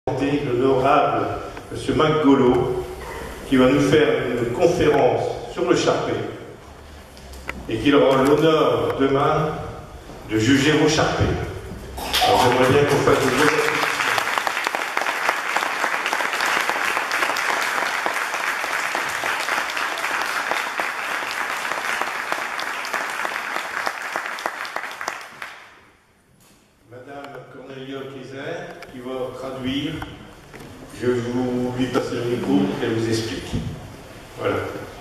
L'honorable M. Magolo, qui va nous faire une conférence sur le Charpé et qui aura l'honneur demain de juger vos Charpés. Alors j'aimerais bien qu'on fasse une bonne Madame Cornelia Kaiser, qui va traduire. Je vais vous lui passer le micro pour qu'elle vous explique. Voilà.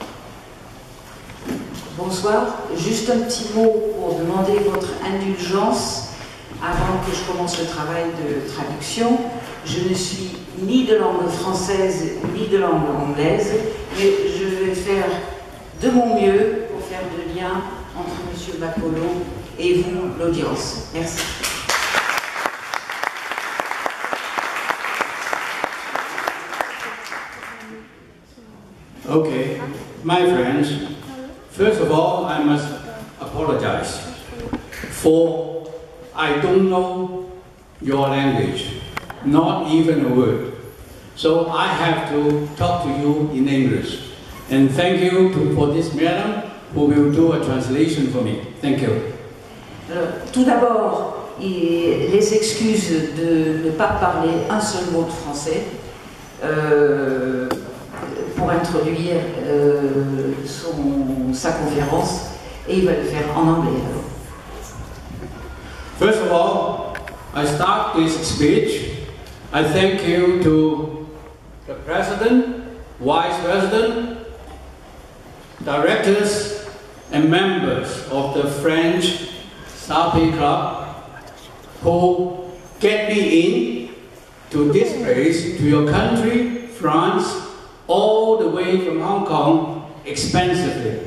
Bonsoir. Juste un petit mot pour demander votre indulgence avant que je commence le travail de traduction. Je ne suis ni de langue française ni de langue anglaise, mais je vais faire de mon mieux pour faire le lien entre M. Bacolo et vous, l'audience. Merci. Okay, my friends, first of all, I must apologize for I don't know your language, not even a word. So I have to talk to you in English. And thank you for this madam who will do a translation for me. Thank you. Alors, tout d'abord, les excuses de ne pas parler un seul mot de français. Pour introduire sa conférence, et il va le faire en anglais. Alors. First of all, I start this speech. I thank you to the President, Vice President, directors and members of the French Sarpe Club who get me in to this place, to your country, France, all the way from Hong Kong, expensively.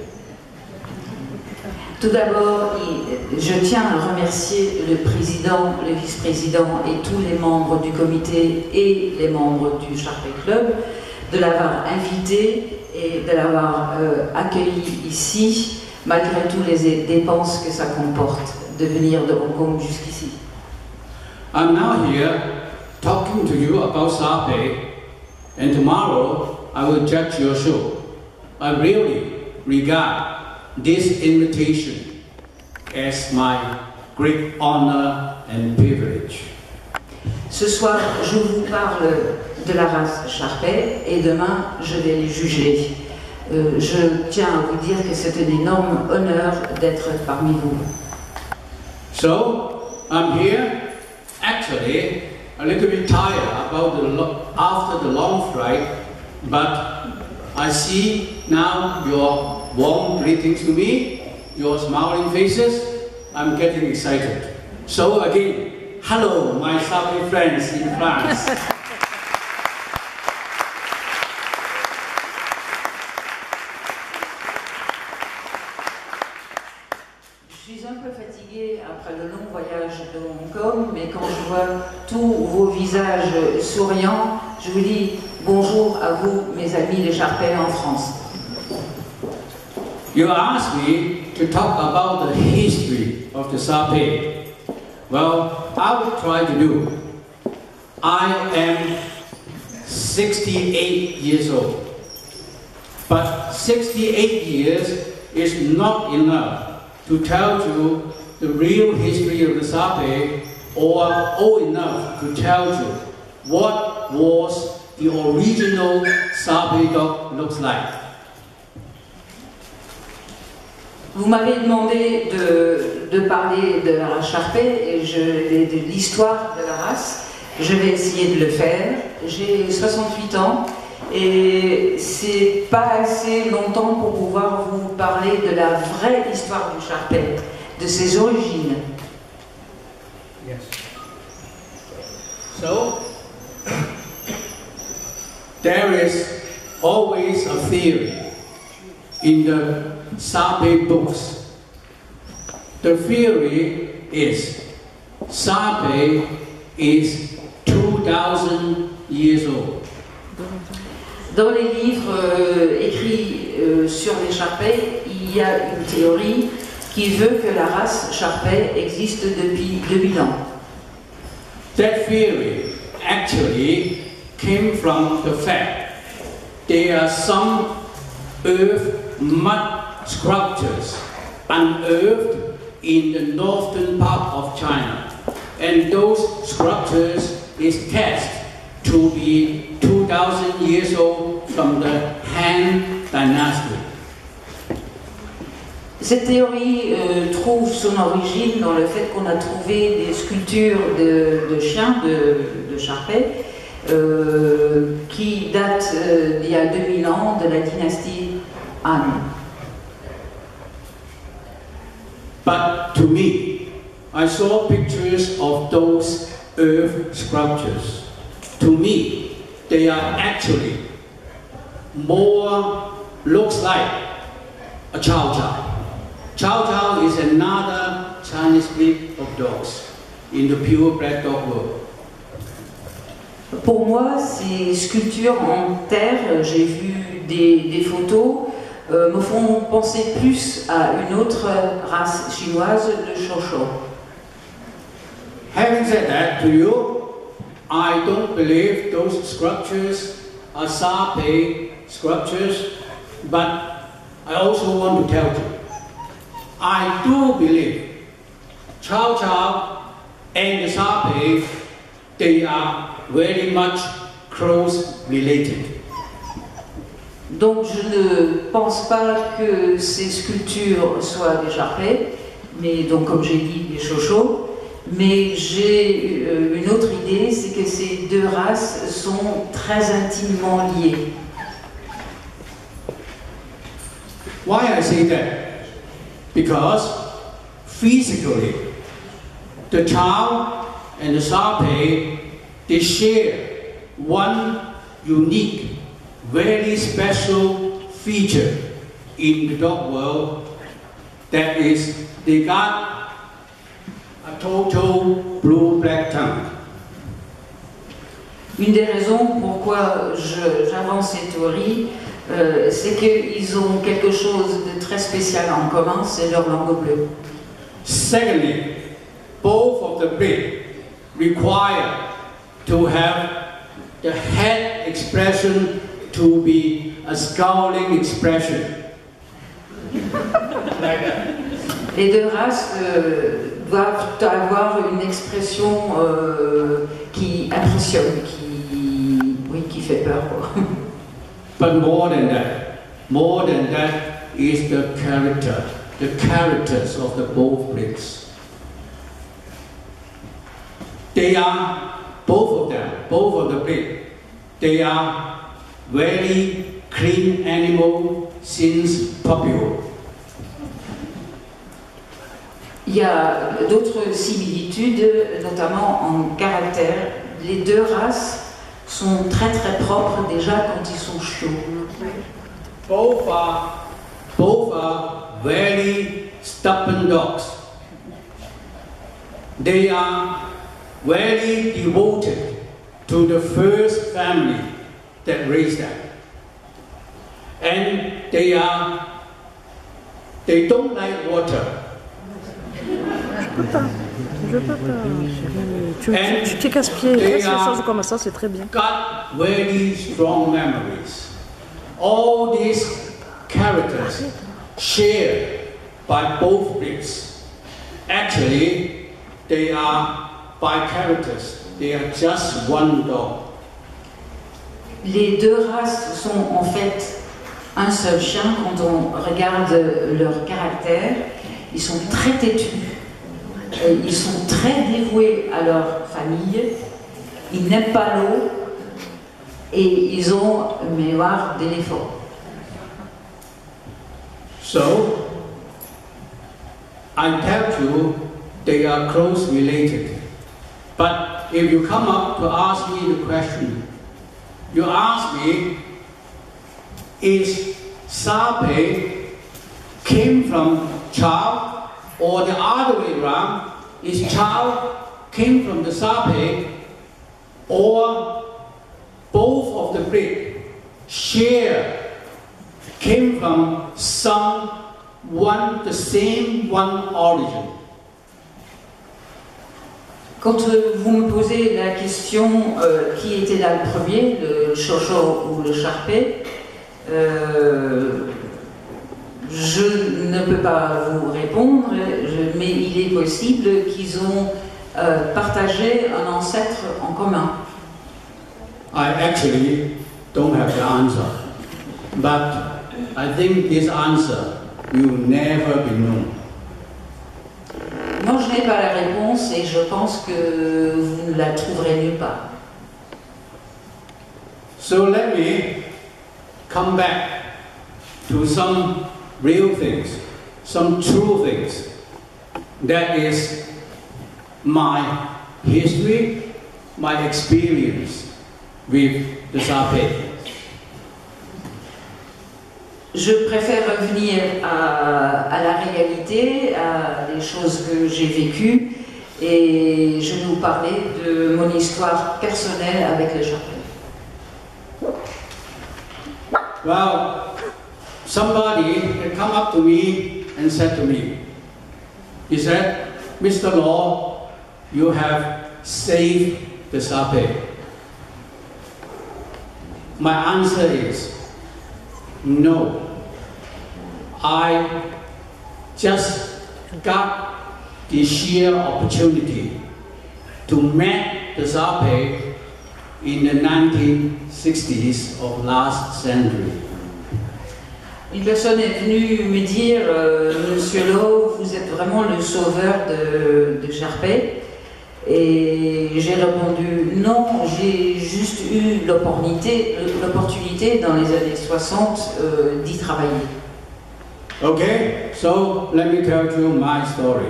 Tout d'abord, je tiens à remercier le président, le vice-président et tous les membres du comité et les membres du Charpé Club de l'avoir invité et de l'avoir accueilli ici, malgré toutes les dépenses que ça comporte de venir de Hong Kong jusqu'ici. I'm now here talking to you about Sarpe, and tomorrow I will judge your show. I really regard this invitation as my great honor and privilege. Ce soir, je vous parle de la race Charpais et demain, je vais les juger. Je tiens à vous dire que c'est un énorme honneur d'être parmi vous. So, I'm here, actually, a little bit tired after the long flight, but I see now your warm greetings to me, your smiling faces. I'm getting excited. So again, hello, my Sarpe friends in France. Je suis un peu fatiguée après le long voyage de Hong Kong, mais quand je vois tous vos visages souriants, je vous dis bonjour à vous, mes amis les Charpais en France. You asked me to talk about the history of the Sarpe. Well, I will try to do. I am 68 years old. But 68 years is not enough to tell you the real history of the Sarpe, or old enough to tell you what was the original Sarpe dog looks like. Vous m'avez demandé de parler de la race Charpais et de l'histoire de la race. Je vais essayer de le faire. J'ai 68 ans et c'est pas assez longtemps pour pouvoir vous parler de la vraie histoire du Charpais, de ses origines. Yes. So, there is always a theory in the Sarpe books. The theory is Sarpe is 2000 years old. Dans les livres écrits sur les Charpais, il y a une théorie qui veut que la race Charpais existe depuis 2000 ans. That theory actually came from the fact there are some earth mud sculptures unearthed in the northern part of China, and those sculptures is cast to be 2,000 years old from the Han Dynasty. Cette théorie trouve son origine dans le fait qu'on a trouvé des sculptures de chiens de Sharpei qui datent d'il y a 2000 ans de la dynastie Han. But to me, I saw pictures of those earth sculptures. To me, they are actually more looks like a chow chow. Chow chow is another Chinese breed of dogs in the purebred dog world. Pour moi, ces sculptures en terre, j'ai vu des photos, me font penser plus à une autre race chinoise, le Shosho. Having said that to you, I don't believe those sculptures are Sharpei sculptures, but I also want to tell you, I do believe Chow Chow and the Sharpei, they are very much close related. Donc je ne pense pas que ces sculptures soient des Sharpei, mais donc comme j'ai dit des Shosho, mais j'ai une autre idée, c'est que ces deux races sont très intimement liées. Why I say that? Because physically, the Chow and the Sharpei, they share one unique, very special feature in the dog world, that is, they got a total blue-black tongue. Une des raisons pourquoi j'avance cette théorie, c'est qu'ils ont quelque chose de très spécial en commun, c'est leur langue bleue. Secondly, both of the breed require to have the head expression to be a scowling expression. Like that. Les deux races doivent avoir une expression qui impressionne, qui fait peur, quoi. But more than that is the characters of the both breeds. They are, both of the breed, they are very clean animal since puppyhood. Il y a d'autres similitudes, notamment en caractère. Les deux races sont très très propres déjà quand ils sont chiots. Both are very stubborn dogs. They are very devoted to the first family that raised them. And they don't like water. Je peux pas. Tu casse-pied, laisse les choses comme ça, c'est très bien. Got very strong memories. All these characters shared by both breeds. Actually, they are by characters. They are just one dog. Les deux races sont en fait un seul chien quand on regarde leur caractère. Ils sont très têtus. Ils sont très dévoués à leur famille, ils n'aiment pas l'eau et ils ont une mémoire d'éléphant. So, I tell you, they are close related. But if you come up to ask me the question, you ask me, is Sharpei came from Chow? Or the other way around, is Chow came from the Sharpei, or both of the breed came from the same one origin. Quand vous me posez la question qui était là le premier, le Chocho ou le Sharpé, je ne peux pas vous répondre, mais il est possible qu'ils ont partagé un ancêtre en commun. I actually don't have the answer, but I think this answer will never be known. Moi, je n'ai pas la réponse et je pense que vous ne la trouverez nulle part. So let me come back to some real things, some true things. That is my history, my experience with the Sapé. Je préfère revenir à la réalité, à des choses que j'ai vécues, et je vais vous parler de mon histoire personnelle avec le Sharpé. Well, somebody had come up to me and said to me, he said, Mr. Law, you have saved the Sapé. My answer is, no. I just got the sheer opportunity to meet the Sapé in the 1960s of last century. Une personne est venue me dire, Monsieur Law, vous êtes vraiment le sauveur de Sharpé. Et j'ai répondu, non, j'ai juste eu l'opportunité dans les années 60 d'y travailler. Okay, so let me tell you my story.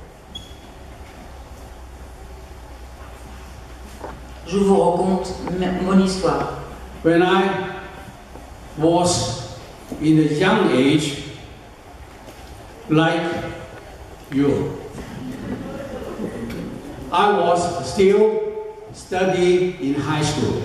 Je vous raconte mon histoire. When I was in a young age, like you, I was still studying in high school.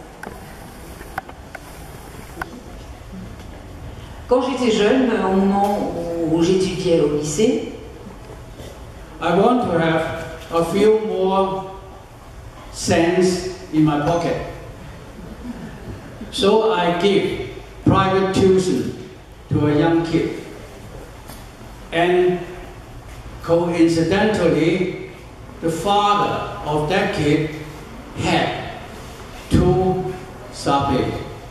Quand j'étais jeune, au moment où j'étudiais au lycée, I want to have a few more cents in my pocket. So I give private tuition to a young kid. And coincidentally, the father of that kid had 2 Sapé.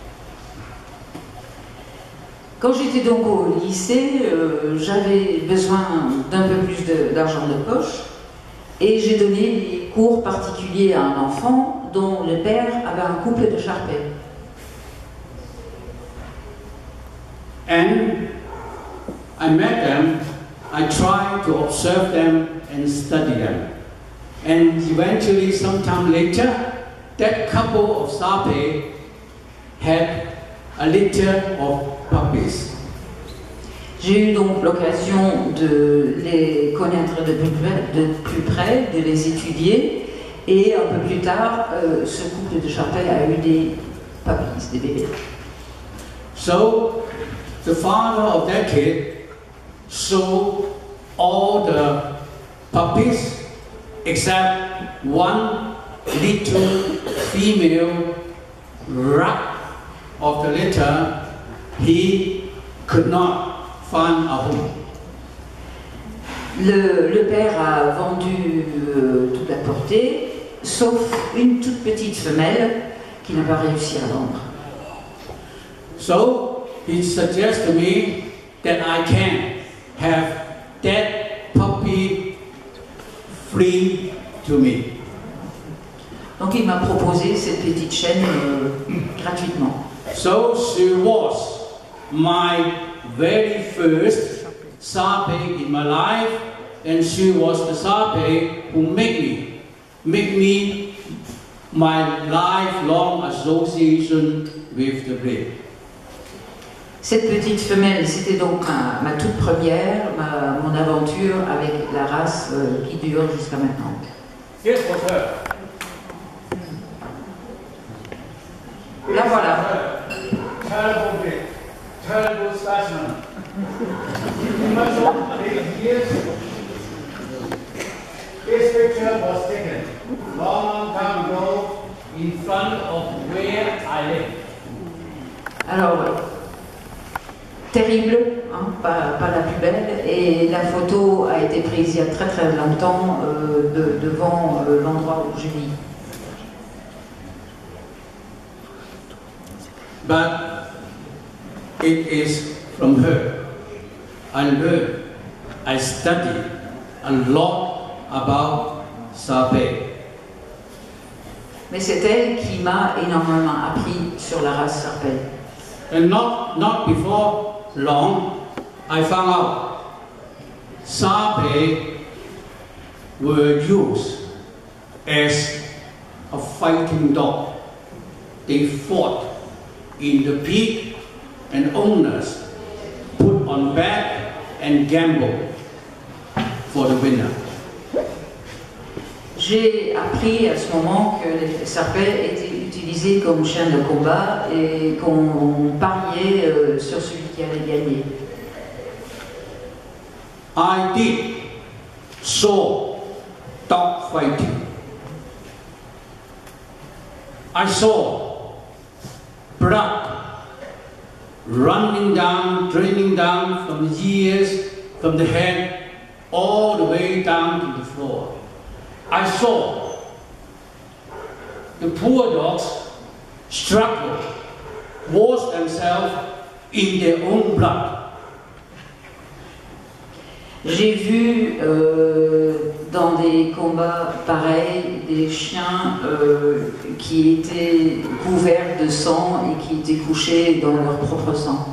quand j'étais donc au lycée, j'avais besoin d'un peu plus d'argent de poche et j'ai donné des cours particuliers à un enfant dont le père avait un couple de Sharpé. And I met them, I tried to observe them and study them. And eventually, sometime later, that couple of Sapé had a litter of puppies. J'ai eu donc l'occasion de les connaître de plus près, de les étudier, et un peu plus tard, ce couple de Sharpé a eu des puppies, des bébés. So, the father of that kid sold all the puppies except one little female rat of the litter. He could not find a home. Le père a vendu toute la portée, sauf une toute petite femelle qui n'a pas réussi à vendre. So he suggested to me that I can have that puppy free to me. Donc il m'a proposé cette petite chaîne gratuitement. So she was my very first Sapé in my life, and she was the Sapé who made me my lifelong association with the breed. Cette petite femelle, c'était donc ma toute première, mon aventure avec la race qui dure jusqu'à maintenant. Yes, was her. La voilà. Terrible breed, terrible specimen. Much of 8 years, this picture was taken Alors, terrible, hein, pas la plus belle, et la photo a été prise il y a très très longtemps devant l'endroit où je vis. But it is from her. I learned, I studied a lot about Sarpe. Mais c'est elle qui m'a énormément appris sur la race Sarpe. And not before long, I found out Sarpe were used as a fighting dog. They fought in the peak, and owners put on bet and gamble for the winner. J'ai appris à ce moment que les Sarpe étaient utilisés comme chien de combat et qu'on pariait sur celui qui allait gagner. I did saw dog fighting. I saw blood running down, draining down from the ears, from the head, all the way down to the floor. I saw the poor dogs struggle, wash themselves in their own blood. J'ai vu dans des combats pareils des chiens qui étaient couverts de sang et qui étaient couchés dans leur propre sang.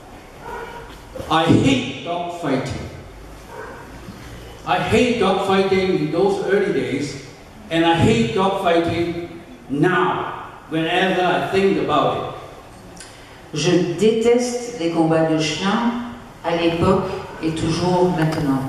I hate dog fighting. I hate dog fighting in those early days, and I hate dog fighting now, whenever I think about it. Je déteste les combats de chiens à l'époque et toujours maintenant.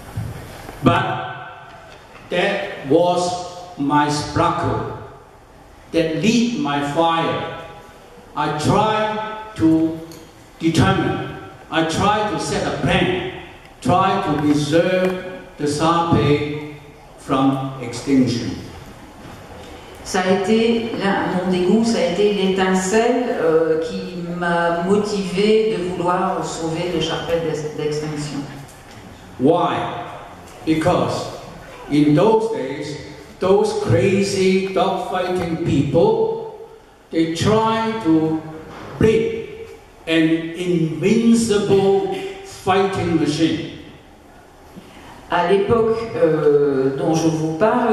But that was my sparkle, that lit my fire. I tried to determine, I tried to set a plan, try to preserve the Sarpe from extinction. Ça a été, mon dégoût, ça a été l'étincelle qui m'a motivé de vouloir sauver le charpet d'extinction. Why? Because in those days, those crazy dog-fighting people, they try to build an invincible fighting machine. À l'époque dont je vous parle,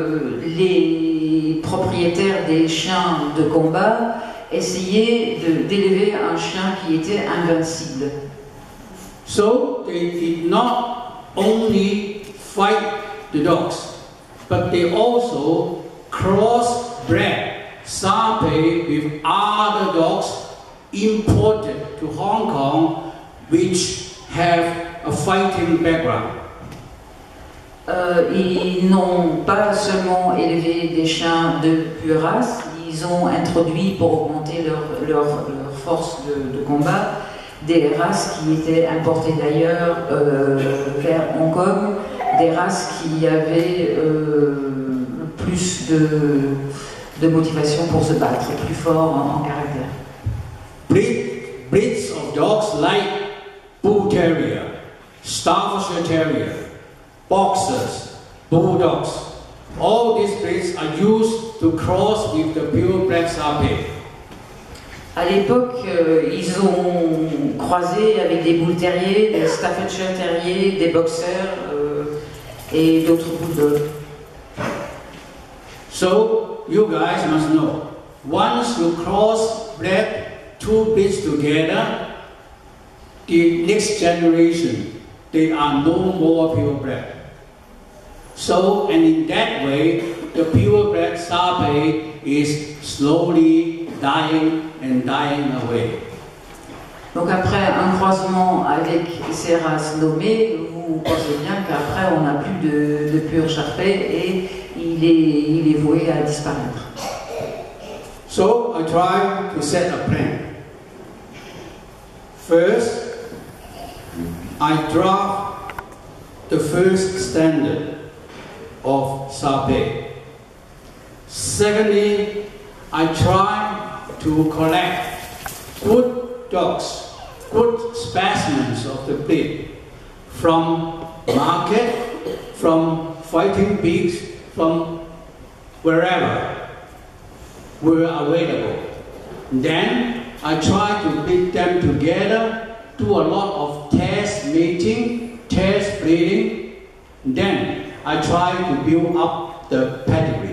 les propriétaires des chiens de combat essayaient d'élever un chien qui était invincible. So they did not only fight the dogs, but they also crossbred Sarpe with other dogs imported to Hong Kong, which have a fighting background. Ils n'ont pas seulement élevé des chiens de pure race, ils ont introduit pour augmenter leur force de combat des races qui étaient importées d'ailleurs vers Hong Kong, des races qui avaient plus de motivation pour se battre, plus forts en caractère. Breeds of dogs like Bull Terrier, Staffordshire Terrier, Boxers, Bulldogs, all these breeds are used to cross with the purebred Sarpe. À l'époque, ils ont croisé avec des Bull Terriers, des Staffordshire Terriers, des Boxers et d'autres Bulldogs. So, you guys must know, once you crossbred two breeds together, the next generation, they are no more purebred. So, and in that way, the purebred Sarpe is slowly dying and dying away. Donc après un croisement avec ces races nommées, vous pensez bien qu'après on n'a plus de pur charpet et il est voué à disparaître. So I tried to set a plan. First, I draft the first standard of Sarpe. Secondly, I try to collect good dogs, good specimens of the breed, from market, from fighting pigs, from wherever were available. Then I try to put them together, do a lot of test mating, test breeding. Then I try to build up the pedigree.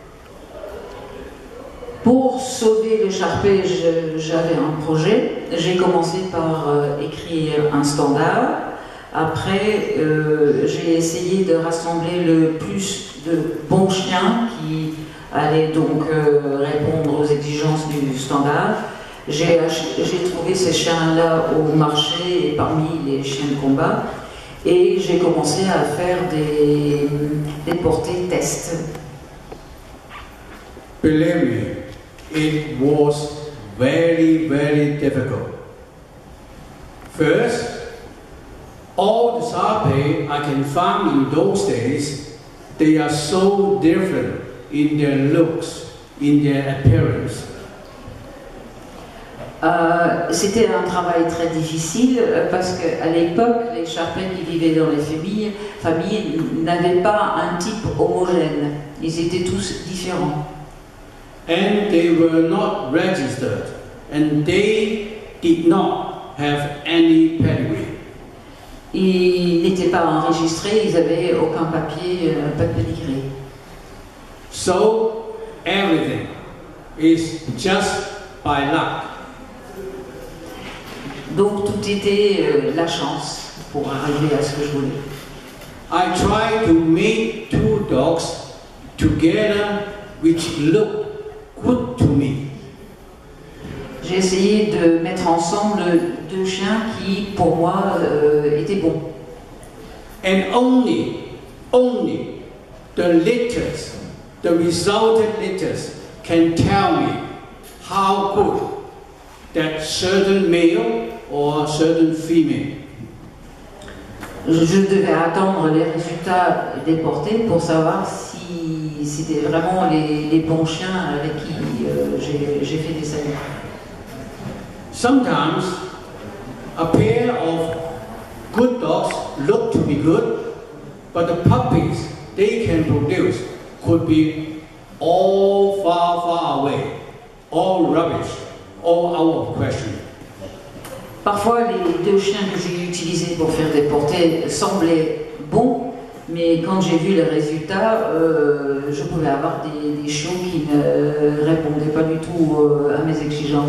Pour sauver le Charpé, j'avais un projet. J'ai commencé par écrire un standard. Après, j'ai essayé de rassembler le plus de bons chiens qui allaient donc répondre aux exigences du standard. J'ai trouvé ces chiens-là au marché et parmi les chiens de combat. Et j'ai commencé à faire des portées tests. Believe me, it was very, very difficult. First, all the Charpei I can find in those days, they are so different in their looks, in their appearance. C'était un travail très difficile parce qu'à l'époque, les Charpais qui vivaient dans les familles n'avaient pas un type homogène. Ils étaient tous différents. And they were not registered, and they did not have any pedigree. Ils n'étaient pas enregistrés, ils n'avaient aucun papier, pas de pedigree. So everything is just by luck. Donc tout était la chance pour arriver à ce que je voulais. I tried to make two dogs together which look good to me. J'ai essayé de mettre ensemble deux chiens qui, pour moi, étaient bons. And only the litters, the resultant litters can tell me how good that certain male or certain female. Je devais attendre les résultats des portées pour savoir si c'était vraiment les bons chiens avec qui j'ai fait des essais. Sometimes a pair of good dogs look to be good, but the puppies they can produce could be all far, far away, all rubbish, all out of question. Parfois, les deux chiens que j'ai utilisés pour faire des portées semblaient bons, mais quand j'ai vu les résultats, je pouvais avoir des chiots qui ne répondaient pas du tout à mes exigences.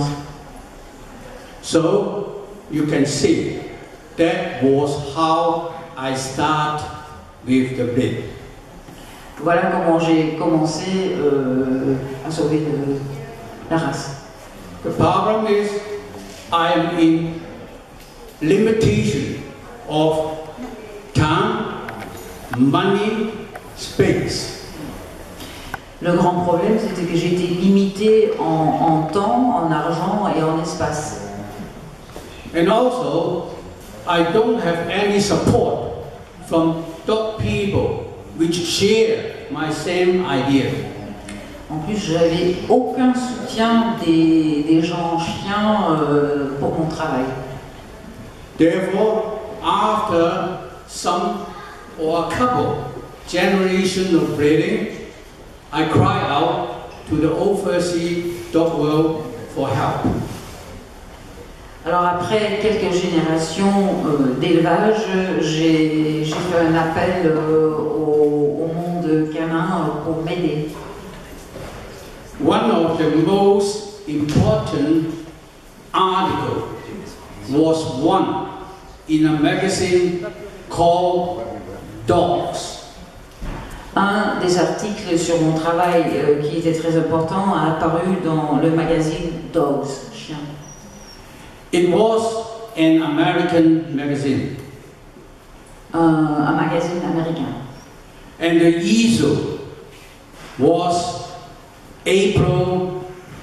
So, you can see, that was how I start with the breed. Voilà comment j'ai commencé à sauver la race. The problem is, I am in limitation of time, money, space. Le grand problème, c'était que j'étais limitée en temps, en argent et en espace. And also, I don't have any support from dog people which share my same idea. En plus, j'avais aucun soutien des gens chiens pour mon travail. Therefore, after some or a couple generations of breeding, I cry out to the overseas dog world for help. Alors après quelques générations d'élevage, j'ai fait un appel au monde canin pour m'aider. One of the most important articles was one in a magazine called Dogs. Un des articles sur mon travail qui était très important a apparu dans le magazine Dogs, Chiens. It was an American magazine. Un magazine américain. And the issue was April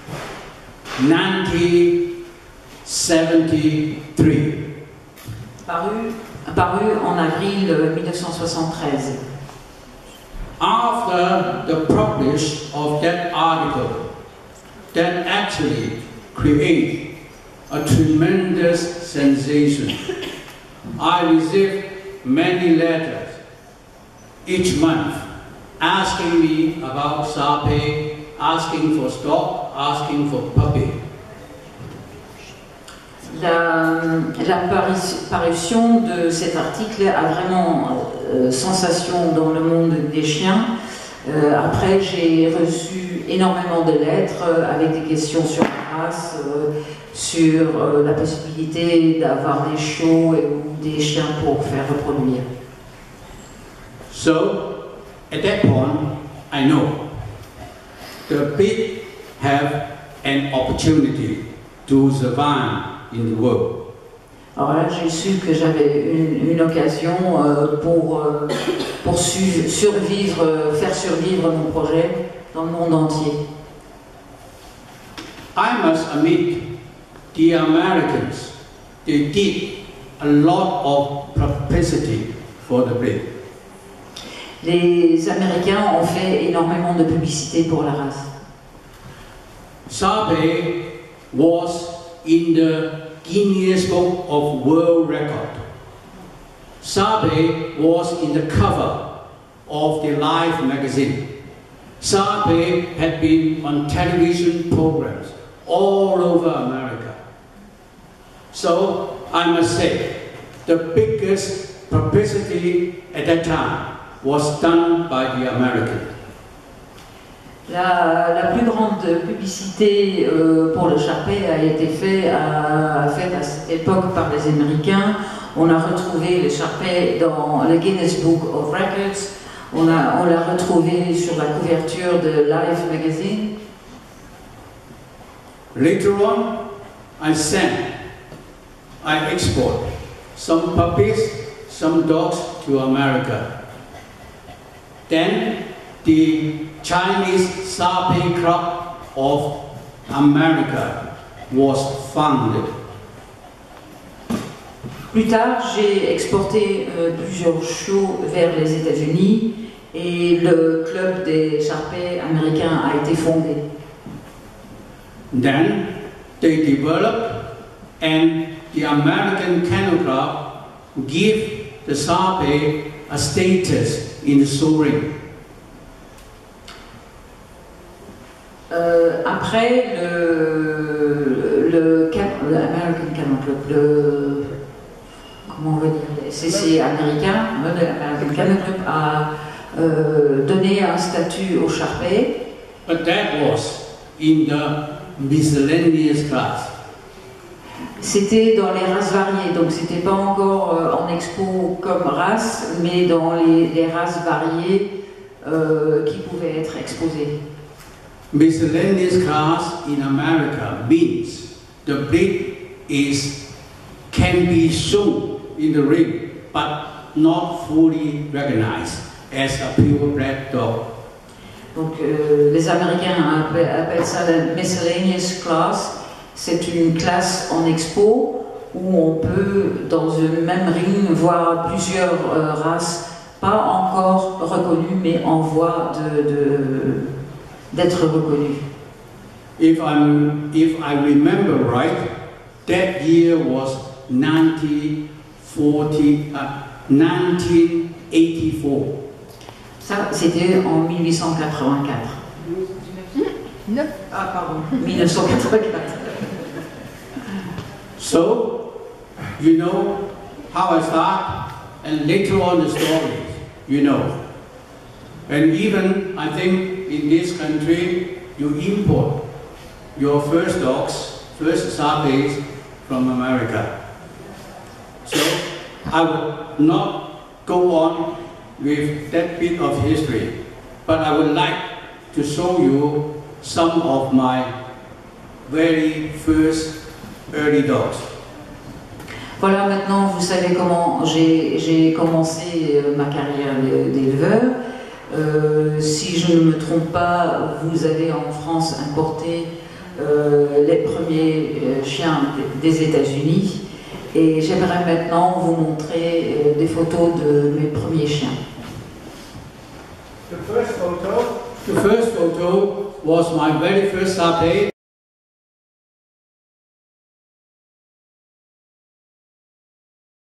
1973. Paru en avril 1973. After the publish of that article, that actually created a tremendous sensation. I received many letters each month asking me about Sharpe, asking for stock, asking for puppy. L'apparition de cet article a vraiment sensation dans le monde des chiens. Après, j'ai reçu énormément de lettres avec des questions sur la race, sur la possibilité d'avoir des chiots ou des chiens pour faire reproduire. So, at that point, I know the pig have an opportunity to survive in the world. Alors là, j'ai su que j'avais une occasion pour survivre, faire survivre mon projet dans le monde entier. I must admit, the Americans, they did a lot of publicity for the breed. Les Américains ont fait énormément de publicité pour la race. Sharpe was in the Guinness Book of World Record. Sharpe was in the cover of the Life magazine. Sharpe had been on television programs all over America. So I must say, the biggest publicity at that time was done by the Americans. La plus grande publicité pour le Sharpe a été faite à cette époque par les Américains. On a retrouvé le Sharpe dans le Guinness Book of Records. On l'a retrouvé sur la couverture de Life magazine. Later on, I export some puppies, some dogs to America. Then the Chinese Sharpe Club of America was founded. Plus tard, j'ai exporté plusieurs chiots vers les États-Unis et le club des Sharpe américains a été fondé. Then they developed, and the American Kennel Club give the Sharpe a status in the show ring. Après le American Kennel Club, comment on va dire, c'est américain, l'American Kennel Club a donné un statut au Sharpe. But that was in the miscellaneous class. C'était dans les races variées, donc c'était pas encore en expo comme race, mais dans les races variées qui pouvaient être exposées. Miscellaneous class in America means the breed can be shown in the ring, but not fully recognized as a purebred dog. Donc les Américains appellent ça la miscellaneous class. C'est une classe en expo où on peut, dans un même ring, voir plusieurs races, pas encore reconnues, mais en voie d'être reconnues. If I remember right, that year was 1984. Ça, c'était en 1884. Ah, pardon, 1984. So, you know how I start, and later on the story, you know. And even, I think, in this country, you import your first dogs, first Sharpes from America. So, I will not go on with that bit of history, but I would like to show you some of my very first early dogs. Voilà, maintenant vous savez comment j'ai commencé ma carrière d'éleveur. Si je ne me trompe pas, vous avez en France importé les premiers chiens des États-Unis. Et j'aimerais maintenant vous montrer des photos de mes premiers chiens. The first photo was my very first Sharpe.